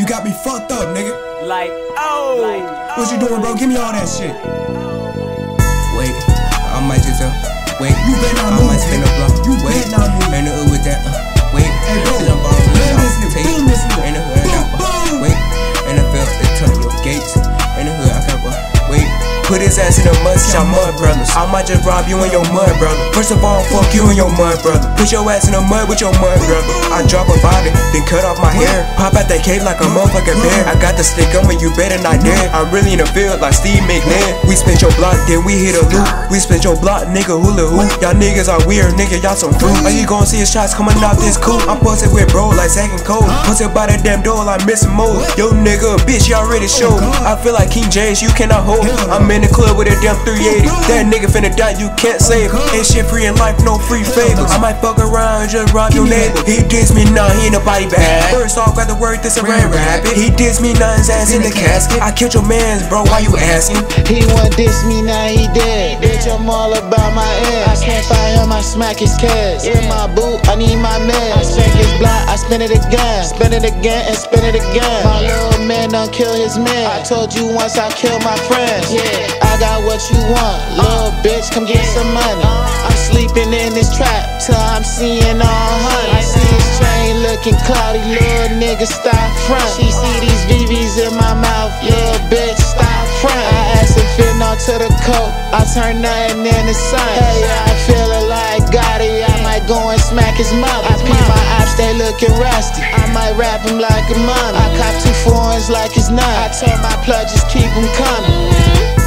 You got me fucked up, nigga. What you doing, bro? Give me all that shit. Wait, I might just wait. You better not I move, might spin a block. You Wait, better not move. man, the hood with that. Wait, Hey, bro. till I'm ballin' with Boom, it. listen, Take boom, listen. in the hood, I got wait, and I felt the turn your gates. In the hood, I got wait. Put his ass in the mud, y'all mud brothers. I might just rob you and your mud brother. First of all, fuck you and your mud brother. Put your ass in the mud with your mud brother. I drop a body, then cut off my hair. Pop out that cake like a motherfucking bear. I got the stick on me, you better not dare. I'm really in the field like Steve McNair. We spent your block, then we hit a loop. We spent your block, nigga, hula hoop. Y'all niggas are weird, nigga, y'all some fruit. Are you gon' see his shots coming out this coupe? I'm posted with bro like Zach and Cole. Posted by that damn door like missing mode. Yo nigga, bitch, you already showed. I feel like King James, you cannot hold. I'm in the club with a damn 380. That nigga finna die, you can't save him. Ain't shit free in life, no free favors. I might fuck around and just rob your neighbor. He diss me, nah, he ain't nobody bad. First off, got the word, this a red rabbit. He diss me, nah, his ass in the casket. I killed your mans, bro, why you asking? He want diss me, now he dead. Bitch, I'm all about my ass. I can't find him, I smack his cash. In my boot, I need my man. I check his block, I spin it again. Spin it again and spin it again. My little man done kill his man. I told you once I killed my friends. Yeah, I got what you want. Little bitch, come get some money. I'm sleeping in this trap till I'm seeing all honey. I see his chain looking cloudy. Little nigga, stop front. She see these VVs in my mouth. Little bitch, stop front. I asked if it on to the coat. I turn nothing in the sun. Hey, I feelin' like Gotti. I might go and smack his mother. I peep my ops, they looking rusty. I might rap him like a mummy. I cop 2 foreigns like it's none. I told my plug, just keep him coming.